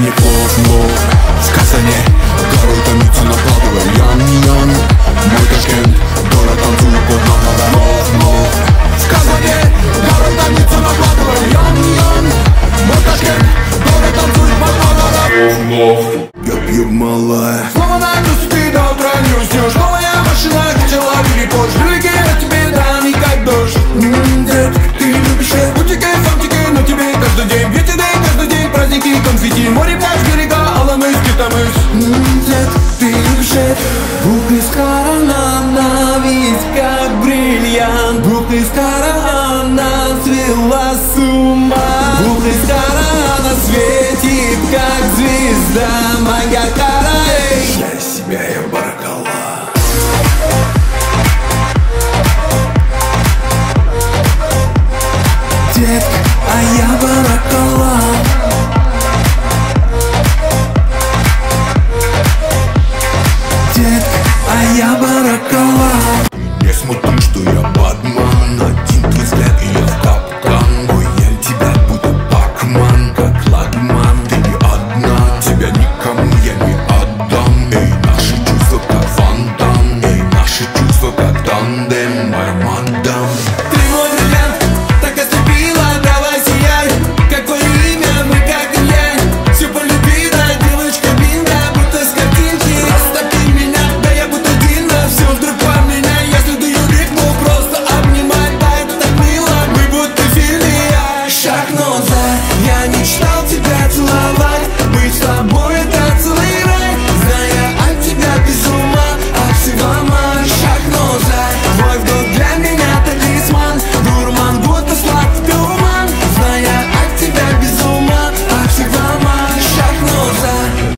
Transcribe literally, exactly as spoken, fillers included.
не лов-лов. Сказание, горой томится, накладываем ян-ян. Мой Ташкент, город танцует под нам. Лов-лов. Сказание, горой томится, накладываем ян-ян. Мой Ташкент, город танцует под нам. Лов-лов. Я пью малая. Снова найдусь, ты до утра не уснешь. Новая машина, где ловили позже. Люди от тебе даны, как дождь. Ммм, дед, ты любишь шеф, бутики, фантики, но тебе каждый день ветер, каждый день праздники, конфетти, море, пляж, берега, Аламыс, Китамыс. Ммм, дед, ты любишь шеф. Бухты с короном на весь как бриллиант. Бухты с корона свела с ума. Бухты с корона светит как звезда.